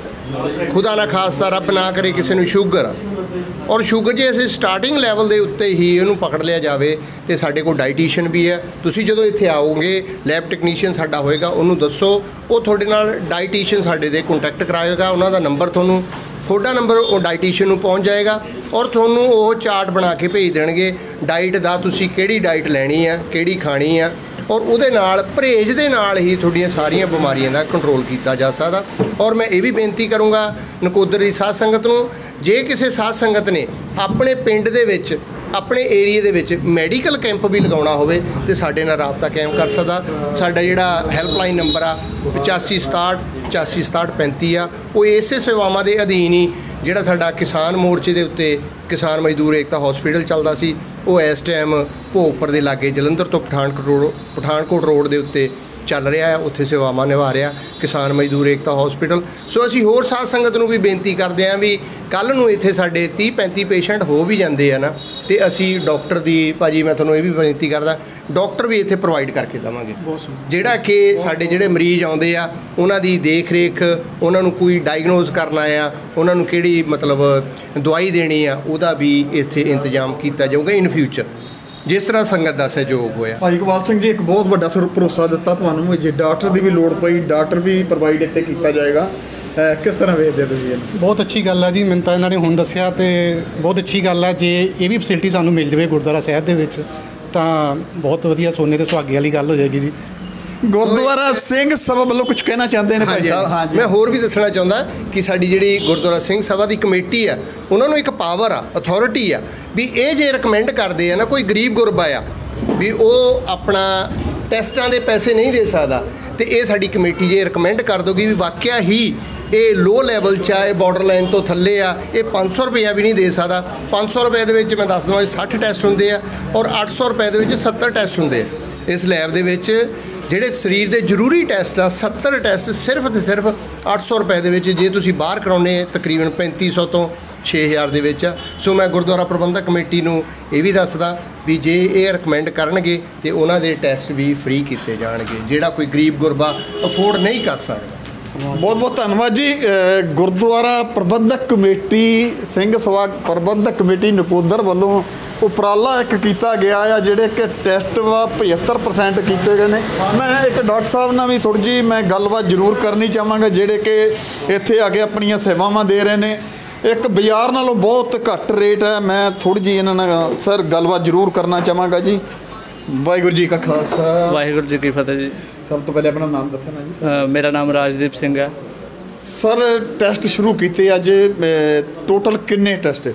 S5: ਖੁਦਾ ਨਾ ਖਾਸਤਾ, ਰੱਬ ਨਾ ਕਰੇ ਕਿਸੇ ਨੂੰ ਸ਼ੂਗਰ, ਔਰ ਸ਼ੂਗਰ ਜੇ ਅਸੀਂ ਸਟਾਰਟਿੰਗ ਲੈਵਲ ਦੇ ਉੱਤੇ ਹੀ ਇਹਨੂੰ ਪਕੜ ਲਿਆ ਜਾਵੇ ਤੇ ਸਾਡੇ ਕੋਲ ਡਾਈਟੀਸ਼ੀਅਨ ਵੀ ਹੈ। ਤੁਸੀਂ ਜਦੋਂ ਇੱਥੇ ਆਓਗੇ ਲੈਬ ਟੈਕਨੀਸ਼ੀਅਨ ਸਾਡਾ ਹੋਏਗਾ, ਉਹਨੂੰ ਦੱਸੋ, ਉਹ ਤੁਹਾਡੇ ਨਾਲ ਡਾਈਟੀਸ਼ੀਅਨ ਸਾਡੇ ਦੇ ਕੰਟੈਕਟ ਕਰਾਏਗਾ। ਉਹਨਾਂ ਦਾ ਨੰਬਰ ਤੁਹਾਨੂੰ ਤੁਹਾਡਾ ਨੰਬਰ ਉਹ ਡਾਈਟੀਸ਼ੀਅਨ ਨੂੰ ਪਹੁੰਚ ਜਾਏਗਾ ਔਰ ਤੁਹਾਨੂੰ ਉਹ ਚਾਰਟ ਬਣਾ ਕੇ ਭੇਜ ਦੇਣਗੇ ਡਾਈਟ ਦਾ, ਤੁਸੀਂ ਕਿਹੜੀ ਡਾਈਟ ਲੈਣੀ ਆ, ਕਿਹੜੀ ਖਾਣੀ ਆ, ਔਰ ਉਹਦੇ ਨਾਲ ਪਰਹੇਜ਼ ਦੇ ਨਾਲ ਹੀ ਤੁਹਾਡੀਆਂ ਸਾਰੀਆਂ ਬਿਮਾਰੀਆਂ ਦਾ ਕੰਟਰੋਲ ਕੀਤਾ ਜਾ ਸਕਦਾ। ਔਰ ਮੈਂ ਇਹ ਵੀ ਬੇਨਤੀ ਕਰੂੰਗਾ ਨਕੋਦਰ ਦੀ ਸਾਧ ਸੰਗਤ ਨੂੰ, ਜੇ ਕਿਸੇ ਸਾਧ ਸੰਗਤ ਨੇ ਆਪਣੇ ਪਿੰਡ ਦੇ ਵਿੱਚ ਆਪਣੇ ਏਰੀਏ ਦੇ ਵਿੱਚ ਮੈਡੀਕਲ ਕੈਂਪ ਵੀ ਲਗਾਉਣਾ ਹੋਵੇ ਤੇ ਸਾਡੇ ਨਾਲ ਰਾਬਤਾ ਕਾਇਮ ਕਰ ਸਕਦਾ। ਸਾਡਾ ਜਿਹੜਾ ਹੈਲਪਲਾਈਨ ਨੰਬਰ ਆ ਪਚਾਸੀ ਸਤਾਹਠ ਪਚਾਸੀ ਸਤਾਹਠ ਪੈਂਤੀ ਆ, ਉਹ ਇਸੇ ਸੇਵਾਵਾਂ ਦੇ ਅਧੀਨ ਹੀ ਜਿਹੜਾ ਸਾਡਾ ਕਿਸਾਨ ਮੋਰਚੇ ਦੇ ਉੱਤੇ ਕਿਸਾਨ ਮਜ਼ਦੂਰ ਏਕਤਾ ਹਸਪੀਟਲ ਚੱਲਦਾ ਸੀ, ਉਹ ਇਸ ਟਾਈਮ ਭੋਗਪੁਰ ਦੇ ਲਾਗੇ ਜਲੰਧਰ ਤੋਂ ਪਠਾਨਕੋਟ ਰੋਡ ਪਠਾਨਕੋਟ ਰੋਡ ਦੇ ਉੱਤੇ ਚੱਲ ਰਿਹਾ ਹੈ। ਉੱਥੇ ਸੇਵਾਵਾਂ ਨਿਭਾ ਰਿਹਾ ਕਿਸਾਨ ਮਜ਼ਦੂਰ ਏਕਤਾ ਹਸਪੀਟਲ। ਸੋ ਅਸੀਂ ਹੋਰ ਸਾਧ ਸੰਗਤ ਨੂੰ ਵੀ ਬੇਨਤੀ ਕਰਦੇ ਹਾਂ ਵੀ ਕੱਲ੍ਹ ਨੂੰ ਇੱਥੇ ਸਾਡੇ ਤੀਹ ਪੈਂਤੀ ਪੇਸ਼ੈਂਟ ਹੋ ਵੀ ਜਾਂਦੇ ਆ ਨਾ, ਤੇ ਅਸੀਂ ਡਾਕਟਰ ਦੀ ਭਾਜੀ ਮੈਂ ਤੁਹਾਨੂੰ ਇਹ ਵੀ ਬੇਨਤੀ ਕਰਦਾ ਡਾਕਟਰ ਵੀ ਇੱਥੇ ਪ੍ਰੋਵਾਈਡ ਕਰਕੇ ਦੇਵਾਂਗੇ, ਜਿਹੜਾ ਕਿ ਸਾਡੇ ਜਿਹੜੇ ਮਰੀਜ਼ ਆਉਂਦੇ ਆ ਉਹਨਾਂ ਦੀ ਦੇਖ ਰੇਖ, ਉਹਨਾਂ ਨੂੰ ਕੋਈ ਡਾਇਗਨੋਜ਼ ਕਰਨਾ ਆ, ਉਹਨਾਂ ਨੂੰ ਕਿਹੜੀ ਮਤਲਬ ਦਵਾਈ ਦੇਣੀ ਆ, ਉਹਦਾ ਵੀ ਇੱਥੇ ਇੰਤਜ਼ਾਮ ਕੀਤਾ ਜਾਊਗਾ ਇਨ ਫਿਊਚਰ, ਜਿਸ ਤਰ੍ਹਾਂ ਸੰਗਤ ਦਾ ਸਹਿਯੋਗ ਹੋਇਆ।
S6: ਭਾਈ ਇਕਬਾਲ ਸਿੰਘ ਜੀ ਇੱਕ ਬਹੁਤ ਵੱਡਾ ਸਰ ਭਰੋਸਾ ਦਿੱਤਾ ਤੁਹਾਨੂੰ, ਜੇ ਡਾਕਟਰ ਦੀ ਵੀ ਲੋੜ ਪਈ ਡਾਕਟਰ ਵੀ ਪ੍ਰੋਵਾਈਡ ਇੱਥੇ ਕੀਤਾ ਜਾਏਗਾ। ਕਿਸ ਤਰ੍ਹਾਂ ਵੇਖਦੇ ਹੋ ਤੁਸੀਂ ਇਹਨੂੰ?
S7: ਬਹੁਤ ਅੱਛੀ ਗੱਲ ਹੈ ਜੀ, ਮੈਨੂੰ ਤਾਂ ਇਹਨਾਂ ਨੇ ਹੁਣ ਦੱਸਿਆ ਤੇ ਬਹੁਤ ਅੱਛੀ ਗੱਲ ਹੈ। ਜੇ ਇਹ ਵੀ ਫੈਸਿਲਿਟੀ ਸਾਨੂੰ ਮਿਲ ਜਾਵੇ ਗੁਰਦੁਆਰਾ ਸਾਹਿਬ ਦੇ ਵਿੱਚ ਤਾਂ ਬਹੁਤ ਵਧੀਆ, ਸੋਨੇ ਤੇ ਸੁਹਾਗੇ ਵਾਲੀ ਗੱਲ ਹੋ ਜਾਏਗੀ ਜੀ।
S6: ਗੁਰਦੁਆਰਾ ਸਿੰਘ ਸਭਾ ਵੱਲੋਂ ਕੁਝ ਕਹਿਣਾ ਚਾਹੁੰਦੇ ਨੇ ਭਾਈ ਸਾਹਿਬ? ਹਾਂਜੀ,
S5: ਮੈਂ ਹੋਰ ਵੀ ਦੱਸਣਾ ਚਾਹੁੰਦਾ ਕਿ ਸਾਡੀ ਜਿਹੜੀ ਗੁਰਦੁਆਰਾ ਸਿੰਘ ਸਭਾ ਦੀ ਕਮੇਟੀ ਆ ਉਹਨਾਂ ਨੂੰ ਇੱਕ ਪਾਵਰ ਆ, ਅਥਾਰਟੀ ਆ ਵੀ ਇਹ ਜੇ ਰਿਕਮੈਂਡ ਕਰਦੇ ਆ ਨਾ ਕੋਈ ਗਰੀਬ ਗੁਰਬਾ ਆ ਵੀ ਉਹ ਆਪਣਾ ਟੈਸਟਾਂ ਦੇ ਪੈਸੇ ਨਹੀਂ ਦੇ ਸਕਦਾ, ਤੇ ਇਹ ਸਾਡੀ ਕਮੇਟੀ ਜੇ ਰਿਕਮੈਂਡ ਕਰ ਦੋਗੀ ਵੀ ਵਾਕਿਆ ਹੀ ਇਹ ਲੋ ਲੈਵਲ 'ਚ ਆ, ਇਹ ਬਾਰਡਰ ਲਾਈਨ ਤੋਂ ਥੱਲੇ ਆ, ਇਹ ਪੰਜ ਸੌ ਰੁਪਇਆ ਵੀ ਨਹੀਂ ਦੇ ਸਕਦਾ। ਪੰਜ ਸੌ ਰੁਪਏ ਦੇ ਵਿੱਚ ਮੈਂ ਦੱਸ ਦਵਾਂ ਸੱਠ ਟੈਸਟ ਹੁੰਦੇ ਆ ਔਰ ਅੱਠ ਸੌ ਰੁਪਏ ਦੇ ਵਿੱਚ ਸੱਤਰ ਟੈਸਟ ਹੁੰਦੇ ਆ। ਇਸ ਲੈਬ ਦੇ ਵਿੱਚ ਜਿਹੜੇ ਸਰੀਰ ਦੇ ਜ਼ਰੂਰੀ ਟੈਸਟ ਆ ਸੱਤਰ ਟੈਸਟ ਸਿਰਫ ਤੇ ਸਿਰਫ ਅੱਠ ਸੌ ਰੁਪਏ ਦੇ ਵਿੱਚ, ਜੇ ਤੁਸੀਂ ਬਾਹਰ ਕਰਾਉਣੇ ਤਕਰੀਬਨ ਪੈਂਤੀ ਸੌ ਤੋਂ ਛੇ ਹਜ਼ਾਰ ਦੇ ਵਿੱਚ ਆ। ਸੋ ਮੈਂ ਗੁਰਦੁਆਰਾ ਪ੍ਰਬੰਧਕ ਕਮੇਟੀ ਨੂੰ ਇਹ ਵੀ ਦੱਸਦਾ ਵੀ ਜੇ ਇਹ ਰਿਕਮੈਂਡ ਕਰਨਗੇ ਤੇ ਉਹਨਾਂ ਦੇ ਟੈਸਟ ਵੀ ਫ੍ਰੀ ਕੀਤੇ ਜਾਣਗੇ, ਜਿਹੜਾ ਕੋਈ ਗਰੀਬ ਗੁਰਬਾ ਅਫੋਰਡ ਨਹੀਂ ਕਰ ਸਕਦਾ।
S6: ਬਹੁਤ ਬਹੁਤ ਧੰਨਵਾਦ ਜੀ। ਗੁਰਦੁਆਰਾ ਪ੍ਰਬੰਧਕ ਕਮੇਟੀ ਸਿੰਘ ਸਭਾ ਪ੍ਰਬੰਧਕ ਕਮੇਟੀ ਨਕੋਦਰ ਵੱਲੋਂ ਉਪਰਾਲਾ ਇੱਕ ਕੀਤਾ ਗਿਆ ਆ, ਜਿਹੜੇ ਕਿ ਟੈਸਟ ਵਾ ਪਝੱਤਰ ਪਰਸੈਂਟ ਕੀਤੇ ਗਏ ਨੇ। ਮੈਂ ਇੱਕ ਡਾਕਟਰ ਸਾਹਿਬ ਨਾਲ ਵੀ ਥੋੜ੍ਹੀ ਜਿਹੀ ਮੈਂ ਗੱਲਬਾਤ ਜ਼ਰੂਰ ਕਰਨੀ ਚਾਹਾਂਗਾ, ਜਿਹੜੇ ਕਿ ਇੱਥੇ ਆ ਕੇ ਆਪਣੀਆਂ ਸੇਵਾਵਾਂ ਦੇ ਰਹੇ ਨੇ। ਇੱਕ ਬਾਜ਼ਾਰ ਨਾਲੋਂ ਬਹੁਤ ਘੱਟ ਰੇਟ ਹੈ। ਮੈਂ ਥੋੜ੍ਹੀ ਜਿਹੀ ਇਹਨਾਂ ਨਾਲ ਸਰ ਗੱਲਬਾਤ ਜ਼ਰੂਰ ਕਰਨਾ ਚਾਹਾਂਗਾ ਜੀ। ਵਾਹਿਗੁਰੂ ਜੀ ਕਾ ਖਾਲਸਾ,
S10: ਵਾਹਿਗੁਰੂ ਜੀ ਕੀ ਫਤਿਹ ਜੀ।
S6: ਸਭ ਤੋਂ ਪਹਿਲੇ ਆਪਣਾ ਨਾਮ ਦੱਸਣਾ ਜੀ।
S10: ਅ, ਮੇਰਾ ਨਾਮ ਰਾਜਦੀਪ ਸਿੰਘ ਹੈ।
S6: ਸਰ ਟੈਸਟ ਸ਼ੁਰੂ ਕੀਤੇ ਅੱਜ, ਟੋਟਲ ਕਿੰਨੇ ਟੈਸਟ ਇੱਥੇ?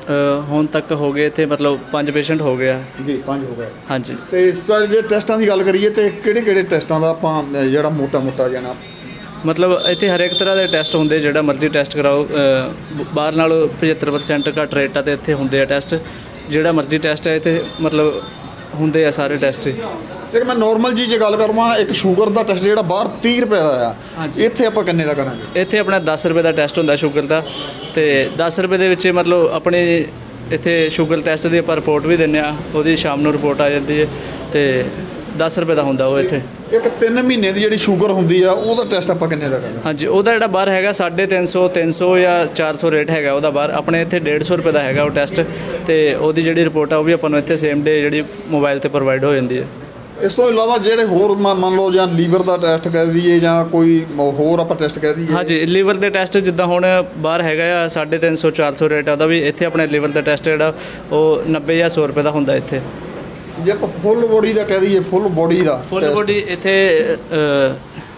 S10: ਅ, ਹੁਣ ਤੱਕ ਹੋ ਗਏ ਇੱਥੇ ਮਤਲਬ ਪੰਜ ਪੇਸ਼ੈਂਟ ਹੋ ਗਿਆ
S6: ਜੀ ਪੰਜ ਹੋ ਗਏ
S10: ਹਾਂਜੀ।
S6: ਤੇ ਸਰ ਜੇ ਟੈਸਟਾਂ ਦੀ ਗੱਲ ਕਰੀਏ ਤੇ ਕਿਹੜੇ ਕਿਹੜੇ ਟੈਸਟਾਂ ਦਾ ਆਪਾਂ ਅ, ਜਿਹੜਾ ਮੋਟਾ ਮੋਟਾ ਜਾਣਾ
S10: ਮਤਲਬ ਇੱਥੇ ਹਰੇਕ ਤਰ੍ਹਾਂ ਦੇ ਟੈਸਟ ਹੁੰਦੇ, ਜਿਹੜਾ ਮਰਜ਼ੀ ਟੈਸਟ ਕਰਾਓ। ਅ, ਬਾਹਰ ਨਾਲੋਂ ਪਝੱਤਰ ਪਰਸੈਂਟ ਘੱਟ ਰੇਟਾਂ 'ਤੇ ਇੱਥੇ ਹੁੰਦੇ ਆ ਟੈਸਟ। ਜਿਹੜਾ ਮਰਜ਼ੀ ਟੈਸਟ ਹੈ ਇੱਥੇ ਮਤਲਬ ਹੁੰਦੇ ਆ ਸਾਰੇ ਟੈਸਟ।
S6: ਇੱਕ ਮੈਂ ਨੋਰਮਲ ਜੀ ਜੇ ਗੱਲ ਕਰਵਾਂ, ਇੱਕ ਸ਼ੂਗਰ ਦਾ ਟੈਸਟ ਜਿਹੜਾ ਬਾਹਰ ਤੀਹ ਰੁਪਏ ਦਾ ਆ,
S10: ਹਾਂਜੀ।
S6: ਇੱਥੇ ਆਪਾਂ ਕਿੰਨੇ ਦਾ ਕਰਾਂਗੇ?
S10: ਇੱਥੇ ਆਪਣਾ ਦਸ ਰੁਪਏ ਦਾ ਟੈਸਟ ਹੁੰਦਾ ਸ਼ੂਗਰ ਦਾ, ਤੇ ਦਸ ਰੁਪਏ ਦੇ ਵਿੱਚ ਮਤਲਬ ਆਪਣੇ ਇੱਥੇ ਸ਼ੂਗਰ ਟੈਸਟ ਦੀ ਆਪਾਂ ਰਿਪੋਰਟ ਵੀ ਦਿੰਦੇ ਆ, ਉਹਦੀ ਸ਼ਾਮ ਨੂੰ ਰਿਪੋਰਟ ਆ ਜਾਂਦੀ ਹੈ, ਤੇ ਦਸ ਰੁਪਏ ਦਾ ਹੁੰਦਾ ਉਹ ਇੱਥੇ।
S6: ਇੱਕ ਤਿੰਨ ਮਹੀਨੇ ਦੀ ਜਿਹੜੀ ਸ਼ੂਗਰ ਹੁੰਦੀ ਆ ਉਹਦਾ ਟੈਸਟ ਆਪਾਂ ਕਿੰਨੇ ਦਾ ਕਰਾਂਗੇ?
S10: ਹਾਂਜੀ, ਉਹਦਾ ਜਿਹੜਾ ਬਾਹਰ ਹੈਗਾ ਸਾਢੇ ਤਿੰਨ ਸੌ ਤਿੰਨ ਸੌ ਜਾਂ ਚਾਰ ਸੌ ਰੇਟ ਹੈਗਾ ਉਹਦਾ ਬਾਹਰ। ਆਪਣੇ ਇੱਥੇ ਡੇਢ ਸੌ ਰੁਪਏ ਦਾ ਹੈਗਾ ਉਹ ਟੈਸਟ, ਤੇ ਉਹਦੀ ਜਿਹੜੀ ਰਿਪੋਰਟ ਆ ਉਹ ਵੀ ਆਪਾਂ ਨੂੰ ਇੱਥੇ ਸੇਮ ਡੇ ਜਿਹੜੀ ਮੋਬਾਈਲ 'ਤੇ ਪ੍ਰੋਵਾਈਡ ਹੋ ਜਾਂਦੀ ਹੈ।
S6: ਇਸ ਤੋਂ ਇਲਾਵਾ ਜਿਹੜੇ ਹੋਰ ਮ- ਮੰਨ ਲਓ ਜਾਂ ਲੀਵਰ ਦਾ ਟੈਸਟ ਕਹਿ ਦਈਏ ਜਾਂ ਕੋਈ ਮ- ਹੋਰ ਆਪਾਂ ਟੈਸਟ ਕਹਿ ਦਈਏ।
S10: ਹਾਂਜੀ, ਲੀਵਰ ਦੇ ਟੈਸਟ ਜਿੱਦਾਂ ਹੁਣ ਬਾਹਰ ਹੈਗਾ ਆ ਸਾਢੇ ਤਿੰਨ ਸੌ ਚਾਰ ਸੌ ਰੇਟ ਆ ਉਹਦਾ ਵੀ, ਇੱਥੇ ਆਪਣੇ ਲੀਵਰ ਦਾ ਟੈਸਟ ਜਿਹੜਾ ਉਹ ਨੱਬੇ ਜਾਂ ਸੌ ਰੁਪਏ ਦਾ ਹੁੰਦਾ ਇੱਥੇ।
S6: ਜੇ ਆਪਾਂ ਫੁੱਲ ਬੋਡੀ ਦਾ ਕਹਿ ਦਈਏ, ਫੁੱਲ ਬੋਡੀ ਦਾ
S10: ਫੁੱਲ ਬੋਡੀ ਇੱਥੇ ਅ,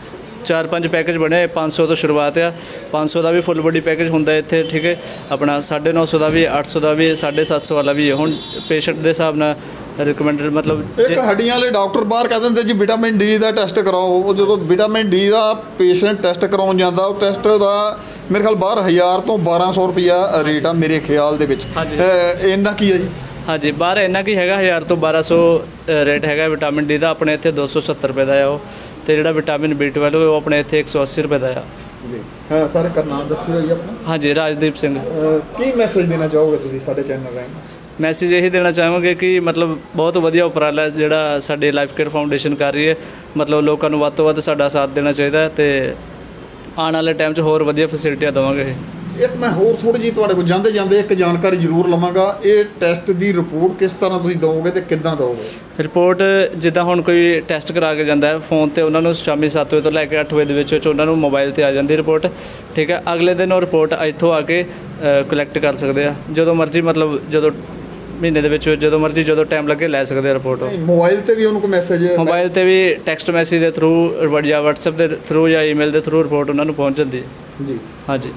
S10: ਚਾਰ ਪੰਜ ਪੈਕੇਜ ਬਣੇ, ਪੰਜ ਸੌ ਤੋਂ ਸ਼ੁਰੂਆਤ ਆ। ਪੰਜ ਸੌ ਦਾ ਵੀ ਫੁੱਲ ਬੋਡੀ ਪੈਕੇਜ ਹੁੰਦਾ ਇੱਥੇ, ਠੀਕ ਹੈ। ਆਪਣਾ ਸਾਢੇ ਨੌ ਸੌ ਦਾ ਵੀ, ਅੱਠ ਸੌ ਦਾ ਵੀ, ਸਾਢੇ ਸੱਤ ਸੌ ਵਾਲਾ ਵੀ ਹੈ। ਹੁਣ ਪੇਸ਼ੈਂਟ ਦੇ ਹਿਸਾਬ ਨਾਲ ਰਿਕਮੈਂਡਡ ਮਤਲਬ
S6: ਇੱਕ ਹੱਡੀਆਂ ਵਾਲੇ ਡਾਕਟਰ ਬਾਹਰ ਕਹਿ ਦਿੰਦੇ ਜੀ ਵਿਟਾਮਿਨ ਡੀ ਦਾ ਟੈਸਟ ਕਰਾਓ। ਉਹ ਜਦੋਂ ਵਿਟਾਮਿਨ ਡੀ ਦਾ ਪੇਸ਼ੈਂਟ ਟੈਸਟ ਕਰਾਉਣ ਜਾਂਦਾ, ਉਹ ਟੈਸਟ ਦਾ ਮੇਰੇ ਖਿਆਲ ਬਾਹਰ ਹਜ਼ਾਰ ਤੋਂ ਬਾਰਾਂ ਸੌ ਰੁਪਈਆ ਰੇਟ ਆ ਮੇਰੇ ਖਿਆਲ ਦੇ ਵਿੱਚ।
S10: ਹਾਂਜੀ।
S6: ਅ, ਇੰਨਾ ਕੀ ਹੈ ਜੀ?
S10: ਹਾਂਜੀ, ਬਾਹਰ ਇੰਨਾ ਕੀ ਹੈਗਾ, ਹਜ਼ਾਰ ਤੋਂ ਬਾਰਾਂ ਸੌ ਰੇਟ ਹੈਗਾ ਵਿਟਾਮਿਨ ਡੀ ਦਾ। ਆਪਣੇ ਇੱਥੇ ਦੋ ਸੌ ਸੱਤਰ ਰੁਪਏ ਦਾ ਆ ਉਹ, ਤੇ ਜਿਹੜਾ ਵਿਟਾਮਿਨ ਬੀ ਟਵੈਲਵ ਉਹ ਆਪਣੇ ਇੱਥੇ ਇੱਕ ਸੌ ਅੱਸੀ ਰੁਪਏ ਦਾ ਆ।
S6: ਜੀ ਹਾਂ, ਸਾਰੇ ਦਾ ਨਾਮ ਦੱਸਿਓ ਜੀ ਆਪਣਾ।
S10: ਹਾਂਜੀ, ਰਾਜਦੀਪ ਸਿੰਘ।
S6: ਅ, ਕੀ ਮੈਸੇਜ ਦੇਣਾ ਚਾਹੋਗੇ ਤੁਸੀਂ ਸਾਡੇ ਚੈਨਲ ਰਾਹੀਂ?
S10: ਮੈਸੇਜ ਇਹੀ ਦੇਣਾ ਚਾਹਾਂਗੇ ਕਿ ਮਤਲਬ ਬਹੁਤ ਵਧੀਆ ਉਪਰਾਲਾ ਹੈ ਜਿਹੜਾ ਸਾਡੇ ਲਾਈਫ ਕੇਅਰ ਫਾਊਂਡੇਸ਼ਨ ਕਰ ਰਹੀ ਹੈ। ਮਤਲਬ ਲੋਕਾਂ ਨੂੰ ਵੱਧ ਤੋਂ ਵੱਧ ਸਾਡਾ ਸਾਥ ਦੇਣਾ ਚਾਹੀਦਾ ਹੈ, ਤੇ ਆਉਣ ਵਾਲੇ ਟਾਈਮ 'ਚ ਹੋਰ ਵਧੀਆ ਫੈਸਿਲਿਟੀਆਂ ਦੇਵਾਂਗੇ।
S6: ਇੱਕ ਮੈਂ ਹੋਰ ਥੋੜੀ ਜਿਹੀ ਤੁਹਾਡੇ ਕੋਲ ਜਾਂਦੇ ਜਾਂਦੇ ਇੱਕ ਜਾਣਕਾਰੀ ਜ਼ਰੂਰ ਲਵਾਂਗਾ। ਇਹ ਟੈਸਟ ਦੀ ਰਿਪੋਰਟ ਕਿਸ ਤਰ੍ਹਾਂ ਤੁਸੀਂ ਦਿਓਗੇ ਤੇ ਕਿੱਦਾਂ ਦਿਓਗੇ?
S10: ਰਿਪੋਰਟ ਜਿੱਦਾਂ ਹੁਣ ਕੋਈ ਟੈਸਟ ਕਰਾ ਕੇ ਜਾਂਦਾ ਹੈ ਫੋਨ ਤੇ, ਉਹਨਾਂ ਨੂੰ ਸ਼ਾਮੀ ਸੱਤ ਵਜੇ ਤੋਂ ਲੈ ਕੇ ਅੱਠ ਵਜੇ ਦੇ ਵਿੱਚ ਵਿੱਚ ਉਹਨਾਂ ਨੂੰ ਮੋਬਾਈਲ ਤੇ ਆ ਜਾਂਦੀ ਰਿਪੋਰਟ, ਠੀਕ ਹੈ। ਅਗਲੇ ਦਿਨ ਉਹ ਰਿਪੋਰਟ ਇੱਥੋਂ ਆ ਕੇ ਕਲੈਕਟ ਕਰ ਸਕਦੇ ਆ, ਜਦੋਂ ਮਰਜ਼ੀ ਮਤਲਬ ਜਦੋਂ ਮਹੀਨੇ ਦੇ ਵਿੱਚ ਜਦੋਂ ਮਰਜ਼ੀ ਜਦੋਂ ਟਾਈਮ ਲੱਗੇ ਲੈ ਸਕਦੇ ਆ ਰਿਪੋਰਟ।
S6: ਮੋਬਾਈਲ ਤੇ ਵੀ ਉਹਨੂੰ ਕੋਈ ਮੈਸੇਜ?
S10: ਮੋਬਾਈਲ ਤੇ ਵੀ ਟੈਕਸਟ ਮੈਸੇਜ ਦੇ ਥਰੂ ਜਾਂ ਵਟਸਐਪ ਦੇ ਥਰੂ ਜਾਂ ਈਮੇਲ ਦੇ ਥਰੂ ਰਿਪੋਰਟ ਉਹਨਾਂ ਨੂੰ ਪਹੁੰਚ ਜਾਂਦੀ ਹੈ
S6: ਜੀ।
S10: ਹਾਂਜੀ,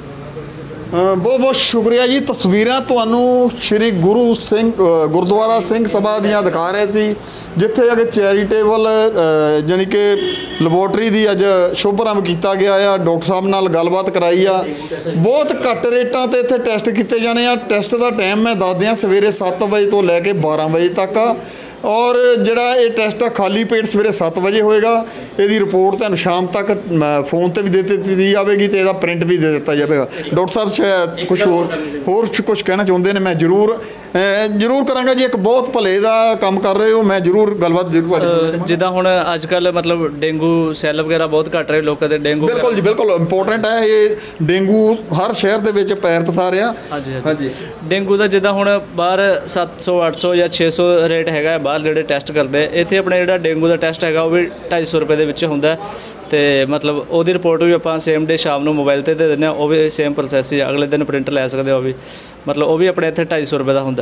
S6: ਬਹੁਤ ਬਹੁਤ ਸ਼ੁਕਰੀਆ ਜੀ। ਤਸਵੀਰਾਂ ਤੁਹਾਨੂੰ ਸ਼੍ਰੀ ਗੁਰੂ ਸਿੰਘ ਅ, ਗੁਰਦੁਆਰਾ ਸਿੰਘ ਸਭਾ ਦੀਆਂ ਦਿਖਾ ਰਹੇ ਸੀ, ਜਿੱਥੇ ਅਗੇ ਚੈਰੀਟੇਬਲ ਜਾਣੀ ਕਿ ਲੈਬੋਰਟਰੀ ਦੀ ਅੱਜ ਸ਼ੁਭ ਆਰੰਭ ਕੀਤਾ ਗਿਆ ਆ। ਡਾਕਟਰ ਸਾਹਿਬ ਨਾਲ ਗੱਲਬਾਤ ਕਰਾਈ ਆ। ਬਹੁਤ ਘੱਟ ਰੇਟਾਂ ਤੇ ਇੱਥੇ ਟੈਸਟ ਕੀਤੇ ਜਾਣੇ ਆ। ਟੈਸਟ ਦਾ ਟਾਈਮ ਮੈਂ ਦੱਸ ਦਿਆਂ, ਸਵੇਰੇ ਸੱਤ ਵਜੇ ਤੋਂ ਲੈ ਕੇ ਬਾਰਾਂ ਵਜੇ ਤੱਕ ਆ, ਔਰ ਜਿਹੜਾ ਇਹ ਟੈਸਟ ਆ ਖਾਲੀ ਪੇਟ ਸਵੇਰੇ ਸੱਤ ਵਜੇ ਹੋਏਗਾ। ਇਹਦੀ ਰਿਪੋਰਟ ਤੁਹਾਨੂੰ ਸ਼ਾਮ ਤੱਕ ਫੋਨ ਤੇ ਵੀ ਦੇ ਦਿੱਤੀ ਜਾਵੇਗੀ ਤੇ ਇਹਦਾ ਪ੍ਰਿੰਟ ਵੀ ਦੇ ਦਿੱਤਾ ਜਾਵੇਗਾ। ਡਾਕਟਰ ਸਾਹਿਬ ਸ਼ਾਇਦ ਕੁਝ ਹੋਰ ਹੋਰ ਕੁਝ ਕਹਿਣਾ ਚਾਹੁੰਦੇ ਨੇ, ਮੈਂ ਜ਼ਰੂਰ ਜ਼ਰੂਰ ਕਰਾਂਗਾ ਜੀ। ਇੱਕ ਬਹੁਤ ਭਲੇ ਦਾ ਕੰਮ ਕਰ ਰਹੇ ਹੋ, ਮੈਂ ਜ਼ਰੂਰ ਗੱਲਬਾਤ ਜ਼ਰੂਰ
S10: ਅ, ਜਿੱਦਾਂ ਹੁਣ ਅੱਜ ਕੱਲ੍ਹ ਮਤਲਬ ਡੇਂਗੂ ਸੈੱਲ ਵਗੈਰਾ ਬਹੁਤ ਘੱਟ ਰਹੇ ਲੋਕਾਂ ਦੇ। ਡੇਂਗੂ
S6: ਬਿਲਕੁਲ ਜੀ, ਬਿਲਕੁਲ ਇੰਪੋਰਟੈਂਟ ਹੈ ਇਹ। ਡੇਂਗੂ ਹਰ ਸ਼ਹਿਰ ਦੇ ਵਿੱਚ ਪੈਰ ਪਸਾਰਿਆ।
S10: ਹਾਂਜੀ
S6: ਹਾਂਜੀ।
S10: ਡੇਂਗੂ ਦਾ ਜਿੱਦਾਂ ਹੁਣ ਬਾਹਰ ਸੱਤ ਸੌ ਅੱਠ ਸੌ ਜਾਂ ਛੇ ਸੌ ਰੇਟ ਹੈਗਾ ਬਾਹਰ ਜਿਹੜੇ ਟੈਸਟ ਕਰਦੇ। ਇੱਥੇ ਆਪਣੇ ਜਿਹੜਾ ਡੇਂਗੂ ਦਾ ਟੈਸਟ ਹੈਗਾ ਉਹ ਵੀ ਢਾਈ ਸੌ ਰੁਪਏ ਦੇ ਵਿੱਚ ਹੁੰਦਾ, ਤੇ ਮਤਲਬ ਉਹਦੀ ਰਿਪੋਰਟ ਵੀ ਆਪਾਂ ਸੇਮ ਡੇ ਸ਼ਾਮ ਨੂੰ ਮੋਬਾਈਲ 'ਤੇ ਦੇ ਦਿੰਦੇ ਹਾਂ। ਉਹ ਵੀ ਸੇਮ ਪ੍ਰੋਸੈਸ ਹੀ, ਅਗਲੇ ਦਿਨ ਪ੍ਰਿੰਟ ਲੈ ਸਕਦੇ ਹੋ। ਉਹ ਵੀ ਮਤਲਬ ਉਹ ਵੀ ਆਪਣੇ ਇੱਥੇ ਢਾਈ ਸੌ ਰੁਪਏ ਦਾ ਹੁੰਦਾ।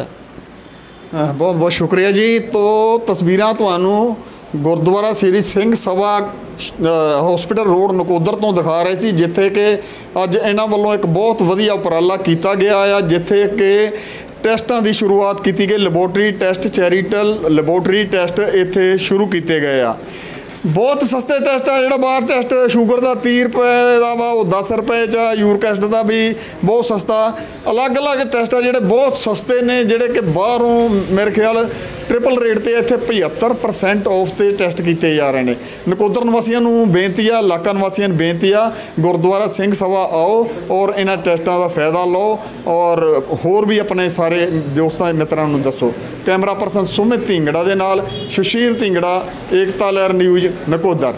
S6: ਬਹੁਤ ਬਹੁਤ ਸ਼ੁਕਰੀਆ ਜੀ। ਤੋਂ ਤਸਵੀਰਾਂ ਤੁਹਾਨੂੰ ਗੁਰਦੁਆਰਾ ਸ੍ਰੀ ਸਿੰਘ ਸਭਾ ਹਸਪੀਟਲ ਰੋਡ ਨਕੋਦਰ ਤੋਂ ਦਿਖਾ ਰਹੇ ਸੀ, ਜਿੱਥੇ ਕਿ ਅੱਜ ਇਹਨਾਂ ਵੱਲੋਂ ਇੱਕ ਬਹੁਤ ਵਧੀਆ ਉਪਰਾਲਾ ਕੀਤਾ ਗਿਆ ਆ, ਜਿੱਥੇ ਕਿ ਟੈਸਟਾਂ ਦੀ ਸ਼ੁਰੂਆਤ ਕੀਤੀ ਗਈ। Laboratory test, charitable laboratory test ਇੱਥੇ ਸ਼ੁਰੂ ਕੀਤੇ ਗਏ ਆ। ਬਹੁਤ ਸਸਤੇ ਟੈਸਟ ਆ। ਜਿਹੜਾ ਬਾਹਰ ਟੈਸਟ ਸ਼ੂਗਰ ਦਾ ਤੀਹ ਰੁਪਏ ਦਾ ਵਾ, ਉਹ ਦਸ ਰੁਪਏ 'ਚ ਆ। ਯੂਰਿਕ ਐਸਿਡ ਦਾ ਵੀ ਬਹੁਤ ਸਸਤਾ। ਅਲੱਗ-ਅਲੱਗ ਟੈਸਟ ਆ ਜਿਹੜੇ ਬਹੁਤ ਸਸਤੇ ਨੇ, ਜਿਹੜੇ ਕਿ ਬਾਹਰੋਂ ਮੇਰੇ ਖਿਆਲ ਟ੍ਰਿਪਲ ਰੇਟ ਤੇ ਇੱਥੇ ਪਝੱਤਰ ਪਰਸੈਂਟ ਆਫ ਤੇ ਟੈਸਟ ਕੀਤੇ ਜਾ ਰਹੇ ਨੇ। ਨਕੋਦਰ ਨਿਵਾਸੀਆਂ ਨੂੰ ਬੇਨਤੀ ਆ, ਇਲਾਕਾ ਨਿਵਾਸੀਆਂ ਨੂੰ ਬੇਨਤੀ ਆ, ਗੁਰਦੁਆਰਾ ਸਿੰਘ ਸਭਾ ਆਓ ਔਰ ਇਹਨਾਂ ਟੈਸਟਾਂ ਦਾ ਫਾਇਦਾ ਲਓ, ਔਰ ਹੋਰ ਵੀ ਆਪਣੇ ਸਾਰੇ ਦੋਸਤਾਂ ਮਿੱਤਰਾਂ ਨੂੰ ਦੱਸੋ। ਕੈਮਰਾ ਪਰਸਨ ਸੁਮਿਤ ਢਿੰਗੜਾ ਦੇ ਨਾਲ ਸੁਸ਼ੀਲ ਢਿੰਗੜਾ, ਏਕਤਾ ਲਹਿਰ ਨਿਊਜ਼ ਨਕੋਦਰ।